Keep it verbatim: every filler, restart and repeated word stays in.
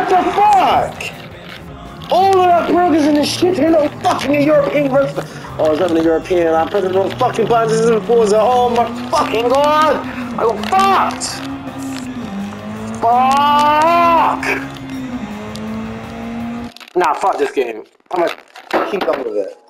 What the fuck? All of that progress in this shit here, no fucking European versus. Oh, it's not even a European. I pressed the wrong fucking buttons. This is Forza. Oh my fucking god! I got fucked! Fuck! Nah, fuck this game. I'm gonna keep going with it.